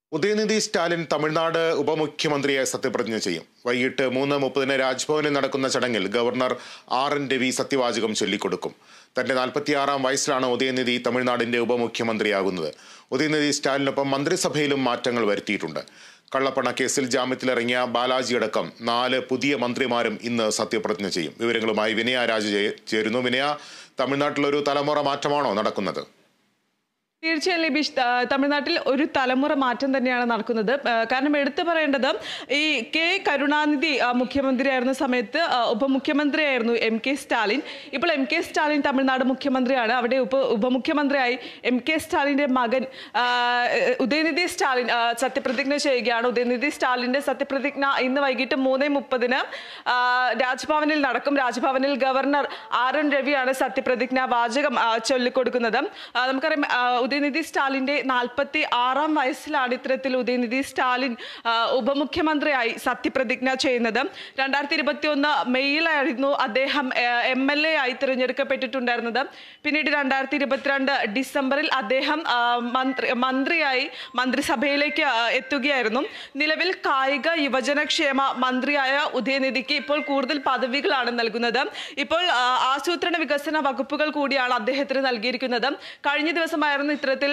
ഉദയനിധി സ്റ്റാലിൻ തമിഴ്നാട് ഉപമുഖ്യമന്ത്രിയായി സത്യപ്രതിജ്ഞ ചെയ്യും. വൈകിട്ട് 3:30 രാജ്ഭവനിൽ നടക്കുന്ന ചടങ്ങിൽ ഗവർണർ RN രവി സത്യവാചകം ചൊല്ലിക്കൊടുക്കും. തന്റെ 46-ാം വയസ്സിലാണ് ഉദയനിധി തമിഴ്നാടിന്റെ ഉപമുഖ്യമന്ത്രിയാകുന്നത്. ഉദയനിധി സ്റ്റാലിനൊപ്പം മന്ത്രിസഭയിലും മാറ്റങ്ങൾ വരുത്തിയിട്ടുണ്ട്. കള്ളപ്പണ കേസിൽ ജാമ്യത്തിലിറങ്ങിയ ബാലാജിയടക്കം 4 പുതിയ മന്ത്രിമാരും ഇന്ന് സത്യപ്രതിജ്ഞ ചെയ്യും. വിവരങ്ങളുമായി വിനയ രാജ് ചേരുന്നു. വിനയ, തമിഴ്നാട്ടിലൊരു തലമുറ മാറ്റമാണോ നടക്കുന്നത്? തീർച്ചയായും ലിബീഷ്, തമിഴ്നാട്ടിൽ ഒരു തലമുറ മാറ്റം തന്നെയാണ് നടക്കുന്നത്. കാരണം എടുത്തു പറയേണ്ടത്, ഈ കരുണാനിധി മുഖ്യമന്ത്രിയായിരുന്ന സമയത്ത് ഉപമുഖ്യമന്ത്രിയായിരുന്നു MK സ്റ്റാലിൻ. ഇപ്പോൾ MK സ്റ്റാലിൻ തമിഴ്നാട് മുഖ്യമന്ത്രിയാണ്. അവിടെ ഉപമുഖ്യമന്ത്രിയായി MK സ്റ്റാലിൻ്റെ മകൻ ഉദയനിധി സ്റ്റാലിൻ സത്യപ്രതിജ്ഞ ചെയ്യുകയാണ്. ഉദയനിധി സ്റ്റാലിൻ്റെ സത്യപ്രതിജ്ഞ ഇന്ന് വൈകിട്ട് 3:30 രാജ്ഭവനിൽ നടക്കും. രാജ്ഭവനിൽ ഗവർണർ RN രവിയാണ് സത്യപ്രതിജ്ഞ വാചകം ചൊല്ലിക്കൊടുക്കുന്നത്. നമുക്കറിയാം, ഉദയനിധി സ്റ്റാലിന്റെ 46-ാം വയസ്സിലാണ് ഇത്തരത്തിൽ ഉദയനിധി സ്റ്റാലിൻ ഉപമുഖ്യമന്ത്രിയായി സത്യപ്രതിജ്ഞ ചെയ്യുന്നത്. 2021 മെയ്യിലായിരുന്നു അദ്ദേഹം MLA ആയി തിരഞ്ഞെടുക്കപ്പെട്ടിട്ടുണ്ടായിരുന്നത്. പിന്നീട് 2022 ഡിസംബറിൽ അദ്ദേഹം മന്ത്രിയായി മന്ത്രിസഭയിലേക്ക് എത്തുകയായിരുന്നു. നിലവിൽ കായിക യുവജനക്ഷേമ മന്ത്രിയായ ഉദയനിധിക്ക് ഇപ്പോൾ കൂടുതൽ പദവികളാണ് നൽകുന്നത്. ഇപ്പോൾ ആസൂത്രണ വികസന വകുപ്പുകൾ കൂടിയാണ് അദ്ദേഹത്തിന് നൽകിയിരിക്കുന്നത്. കഴിഞ്ഞ ദിവസമായിരുന്നു ഇത്തരത്തിൽ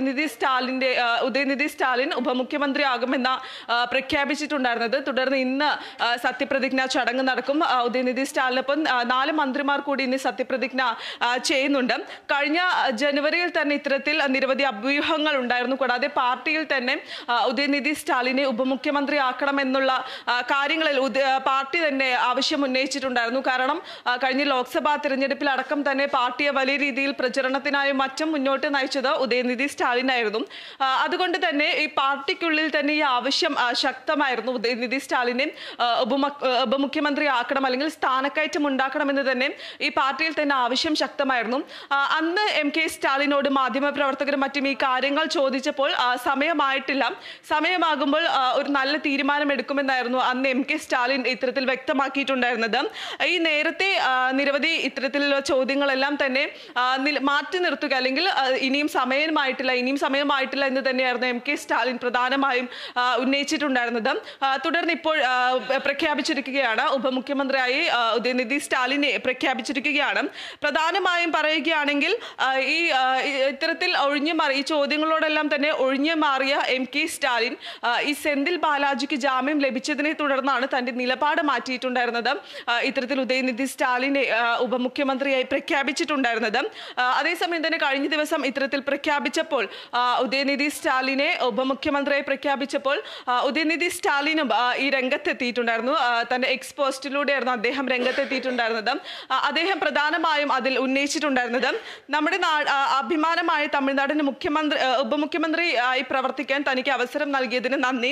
ഉദയനിധി സ്റ്റാലിൻ ഉപമുഖ്യമന്ത്രിയാകുമെന്ന് പ്രഖ്യാപിച്ചിട്ടുണ്ടായിരുന്നത്. തുടർന്ന് ഇന്ന് സത്യപ്രതിജ്ഞ ചടങ്ങ് നടക്കും. ഉദയനിധി സ്റ്റാലിനൊപ്പം 4 മന്ത്രിമാർ കൂടി ഇന്ന് സത്യപ്രതിജ്ഞ ചെയ്യുന്നുണ്ട്. കഴിഞ്ഞ ജനുവരിയിൽ തന്നെ ഇത്തരത്തിൽ നിരവധി അഭ്യൂഹങ്ങൾ ഉണ്ടായിരുന്നു. കൂടാതെ പാർട്ടിയിൽ തന്നെ ഉദയനിധി സ്റ്റാലിനെ ഉപമുഖ്യമന്ത്രിയാക്കണമെന്നുള്ള കാര്യങ്ങളിൽ പാർട്ടി തന്നെ ആവശ്യം ഉന്നയിച്ചിട്ടുണ്ടായിരുന്നു. കാരണം കഴിഞ്ഞ ലോക്സഭാ തിരഞ്ഞെടുപ്പിൽ അടക്കം തന്നെ പാർട്ടിയെ വലിയ രീതിയിൽ പ്രചരണത്തിനായും മറ്റും മുന്നോട്ട് നയിച്ചത് ഉദയനിധി സ്റ്റാലിൻ ആയിരുന്നു. അതുകൊണ്ട് തന്നെ ഈ പാർട്ടിക്കുള്ളിൽ തന്നെ ഈ ആവശ്യം ശക്തമായിരുന്നു. ഉദയനിധി സ്റ്റാലിനെ ഉപമുഖ്യമന്ത്രിയാക്കണം, അല്ലെങ്കിൽ സ്ഥാനക്കയറ്റം ഉണ്ടാക്കണമെന്ന് തന്നെ ഈ പാർട്ടിയിൽ തന്നെ ആവശ്യം ശക്തമായിരുന്നു. അന്ന് MK സ്റ്റാലിനോട് മാധ്യമപ്രവർത്തകരും മറ്റും ഈ കാര്യങ്ങൾ ചോദിച്ചപ്പോൾ സമയമായിട്ടില്ല, സമയമാകുമ്പോൾ ഒരു നല്ല തീരുമാനം എടുക്കുമെന്നായിരുന്നു അന്ന് MK സ്റ്റാലിൻ ഇത്തരത്തിൽ വ്യക്തമാക്കിയിട്ടുണ്ടായിരുന്നത്. ഈ നേരത്തെ നിരവധി ഇത്തരത്തിലുള്ള ചോദ്യങ്ങളെല്ലാം തന്നെ മാറ്റി നിർത്തുക, അല്ലെങ്കിൽ ഇനിയും സമയമായിട്ടില്ല എന്ന് തന്നെയായിരുന്നു MK സ്റ്റാലിൻ പ്രധാനമായും ഉന്നയിച്ചിട്ടുണ്ടായിരുന്നത്. തുടർന്ന് ഇപ്പോൾ പ്രഖ്യാപിച്ചിരിക്കുകയാണ്, ഉപമുഖ്യമന്ത്രിയായി ഉദയനിധി സ്റ്റാലിനെ പ്രഖ്യാപിച്ചിരിക്കുകയാണ്. പ്രധാനമായും പറയുകയാണെങ്കിൽ, ഇത്തരത്തിൽ ഈ ചോദ്യങ്ങളോടെല്ലാം തന്നെ ഒഴിഞ്ഞു മാറിയ MK സ്റ്റാലിൻ ഈ സെന്തിൽ ബാലാജിക്ക് ജാമ്യം ലഭിച്ചതിനെ തുടർന്നാണ് തന്റെ നിലപാട് മാറ്റിയിട്ടുണ്ടായിരുന്നത്. ഇത്തരത്തിൽ ഉദയനിധി സ്റ്റാലിനെ ഉപമുഖ്യമന്ത്രിയായി പ്രഖ്യാപിച്ചിട്ടുണ്ടായിരുന്നത്. അതേസമയം തന്നെ കഴിഞ്ഞ ദിവസം ഇത്തരത്തിൽ പ്രഖ്യാപിച്ചപ്പോൾ, ഉദയനിധി സ്റ്റാലിനെ ഉപമുഖ്യമന്ത്രിയായി പ്രഖ്യാപിച്ചപ്പോൾ ഉദയനിധി സ്റ്റാലിനും ഈ രംഗത്തെത്തിയിട്ടുണ്ടായിരുന്നു. തന്റെ എക്സ് പോസ്റ്റിലൂടെയായിരുന്നു അദ്ദേഹം രംഗത്തെത്തിയിട്ടുണ്ടായിരുന്നത്. അദ്ദേഹം പ്രധാനമായും അതിൽ ഉന്നയിച്ചിട്ടുണ്ടായിരുന്നത്, നമ്മുടെ അഭിമാനമായ തമിഴ്നാടിന് ഉപമുഖ്യമന്ത്രിയായി പ്രവർത്തിക്കാൻ തനിക്ക് അവസരം നൽകിയതിന് നന്ദി.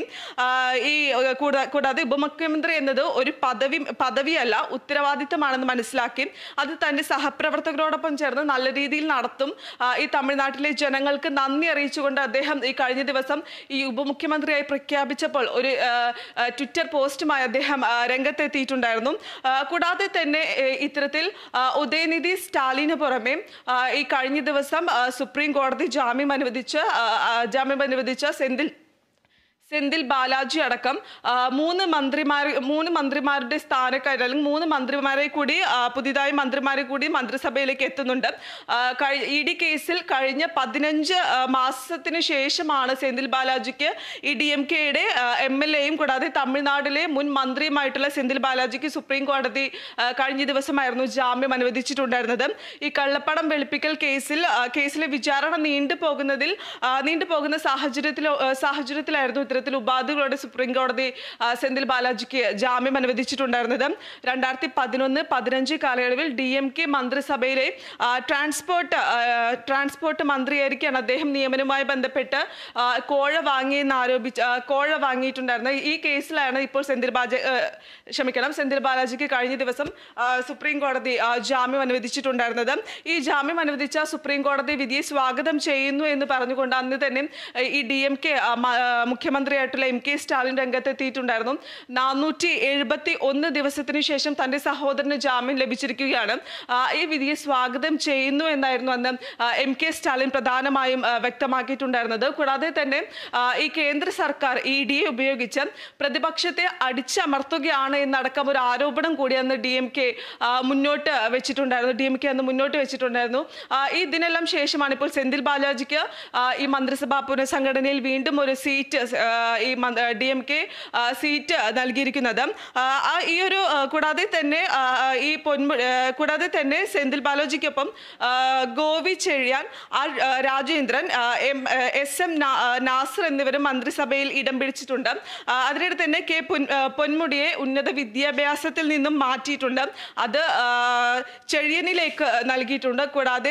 കൂടാതെ ഉപമുഖ്യമന്ത്രി എന്നത് ഒരു പദവിയല്ല, ഉത്തരവാദിത്തമാണെന്ന് മനസ്സിലാക്കി അത് തന്റെ സഹപ്രവർത്തകരോടൊപ്പം ചേർന്ന് നല്ല രീതിയിൽ നടത്തും. ഈ തമിഴ്നാട്ടിലെ ജനങ്ങൾക്ക് നന്ദി അറിയിച്ചുകൊണ്ട് അദ്ദേഹം ഈ കഴിഞ്ഞ ദിവസം ഈ ഉപമുഖ്യമന്ത്രിയായി പ്രഖ്യാപിച്ചപ്പോൾ ഒരു ട്വിറ്റർ പോസ്റ്റുമായി അദ്ദേഹം രംഗത്തെത്തിയിട്ടുണ്ടായിരുന്നു. കൂടാതെ തന്നെ ഇത്തരത്തിൽ ഉദയനിധി സ്റ്റാലിന് പുറമെ ഈ കഴിഞ്ഞ ദിവസം സുപ്രീം കോടതി ജാമ്യം അനുവദിച്ച സെന്തിൽ ബാലാജി അടക്കം 3 മന്ത്രിമാരുടെ സ്ഥാനക്കാർ, അല്ലെങ്കിൽ 3 മന്ത്രിമാരെ കൂടി പുതിയതായി മന്ത്രിസഭയിലേക്ക് എത്തുന്നുണ്ട്. ED കേസിൽ കഴിഞ്ഞ 15 മാസത്തിന് ശേഷമാണ് സെന്തിൽ ബാലാജിക്ക് ഈ DMK-യുടെ MLA-യും കൂടാതെ തമിഴ്നാട്ടിലെ മുൻ മന്ത്രിയുമായിട്ടുള്ള സെന്തിൽ ബാലാജിക്ക് സുപ്രീം കോടതി കഴിഞ്ഞ ദിവസമായിരുന്നു ജാമ്യം അനുവദിച്ചിട്ടുണ്ടായിരുന്നത്. ഈ കള്ളപ്പണം വെളുപ്പിക്കൽ കേസിലെ വിചാരണ നീണ്ടുപോകുന്ന സാഹചര്യത്തിലായിരുന്നു ഇത്തരത്തിൽ ഉപാധികളോടെ സുപ്രീം കോടതി സെന്തിൽ ബാലാജിക്ക് ജാമ്യം അനുവദിച്ചിട്ടുണ്ടായിരുന്നത്. 2011-15 കാലയളവിൽ DMK മന്ത്രിസഭയിലെ ട്രാൻസ്പോർട്ട് മന്ത്രിയായിരിക്കാണ് അദ്ദേഹം നിയമനവുമായി ബന്ധപ്പെട്ട് കോഴ വാങ്ങിയിട്ടുണ്ടായിരുന്നത്. ഈ കേസിലാണ് ഇപ്പോൾ സെന്തിൽ ബാലാജിക്ക് കഴിഞ്ഞ ദിവസം സുപ്രീം കോടതി ജാമ്യം അനുവദിച്ചിട്ടുണ്ടായിരുന്നത്. ഈ ജാമ്യം അനുവദിച്ച സുപ്രീം കോടതി വിധിയെ സ്വാഗതം ചെയ്യുന്നു എന്ന് പറഞ്ഞുകൊണ്ട് അന്ന് തന്നെ ഈ DMK മുഖ്യമന്ത്രി ഉപമുഖ്യമന്ത്രിയായിട്ടുള്ള MK സ്റ്റാലിൻ രംഗത്തെത്തിയിട്ടുണ്ടായിരുന്നു. 471 ദിവസത്തിനു ശേഷം തന്റെ സഹോദരന് ജാമ്യം ലഭിച്ചിരിക്കുകയാണ്. ഈ വിധിയെ സ്വാഗതം ചെയ്യുന്നു എന്നായിരുന്നു അന്ന് MK സ്റ്റാലിൻ പ്രധാനമായും വ്യക്തമാക്കിയിട്ടുണ്ടായിരുന്നത്. കൂടാതെ തന്നെ ഈ കേന്ദ്ര സർക്കാർ ED ഉപയോഗിച്ച് പ്രതിപക്ഷത്തെ അടിച്ചമർത്തുകയാണ് എന്നടക്കം ഒരു ആരോപണം കൂടി അന്ന് DMK മുന്നോട്ട് വെച്ചിട്ടുണ്ടായിരുന്നു. ഇതിനെല്ലാം ശേഷമാണ് ഇപ്പോൾ സെന്തിൽ ബാലാജിക്ക് ഈ മന്ത്രിസഭാ പുനഃസംഘടനയിൽ വീണ്ടും ഒരു സീറ്റ് DMK സീറ്റ് നൽകിയിരിക്കുന്നത്. ഈ ഒരു കൂടാതെ തന്നെ സെന്തിൽ ബാലാജിക്കൊപ്പം ഗോവി ചെഴിയാൻ, രാജേന്ദ്രൻ, SM നാസർ എന്നിവരും മന്ത്രിസഭയിൽ ഇടം പിടിച്ചിട്ടുണ്ട്. അതിനിടെ തന്നെ K പൊന്മുടിയെ ഉന്നത വിദ്യാഭ്യാസത്തിൽ നിന്നും മാറ്റിയിട്ടുണ്ട്. അത് ചെഴിയനിലേക്ക് നൽകിയിട്ടുണ്ട്. കൂടാതെ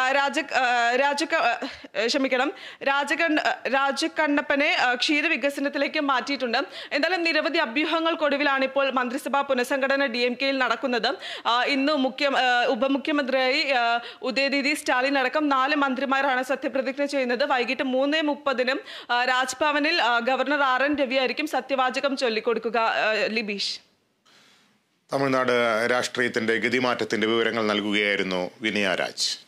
രാജകണ്ണപ്പനെ ക്ഷീരവികസനത്തിലേക്ക് മാറ്റിയിട്ടുണ്ട്. എന്തായാലും നിരവധി അഭ്യൂഹങ്ങൾക്കൊടുവിലാണ് ഇപ്പോൾ മന്ത്രിസഭാ പുനഃസംഘടന DMKയിൽ നടക്കുന്നത്. ഇന്ന് ഉപമുഖ്യമന്ത്രിയായി ഉദയനിധി സ്റ്റാലിൻ അടക്കം 4 മന്ത്രിമാരാണ് സത്യപ്രതിജ്ഞ ചെയ്യുന്നത്. വൈകിട്ട് 3:30 രാജ്ഭവനിൽ ഗവർണർ RN രവി ആയിരിക്കും സത്യവാചകം ചൊല്ലിക്കൊടുക്കുക. ലിബീഷ്. തമിഴ്നാട് രാഷ്ട്രീയത്തിന്റെ ഗതിമാറ്റത്തിന്റെ വിവരങ്ങൾ നൽകുകയായിരുന്നു വിനയ രാജ്.